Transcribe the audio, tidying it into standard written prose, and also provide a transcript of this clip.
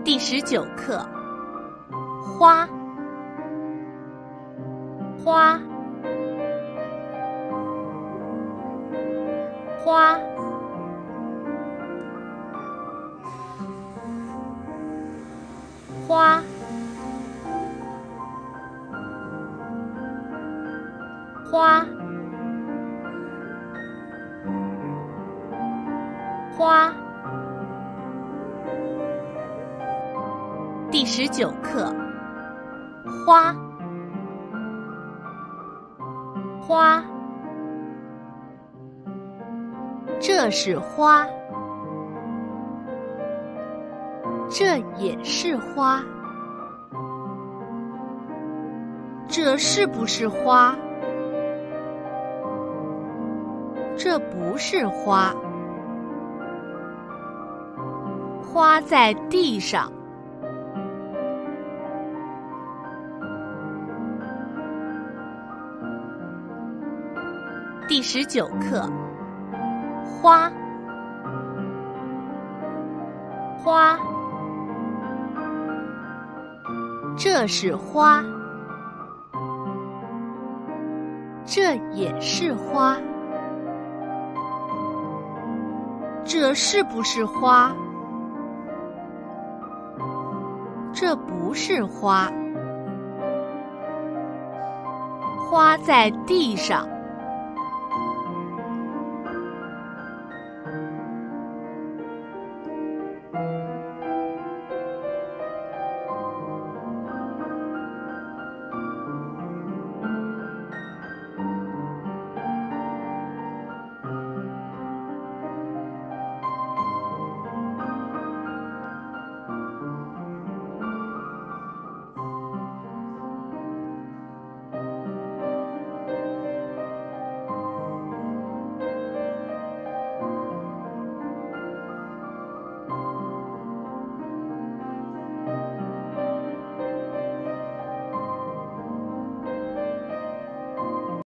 第19课，花，花，花，花，花，花。第19课，花，花，这是花，这也是花，这是不是花？这不是花，花在地上。第19课，花，花，这是花，这也是花，这是不是花？这不是花，花在地上。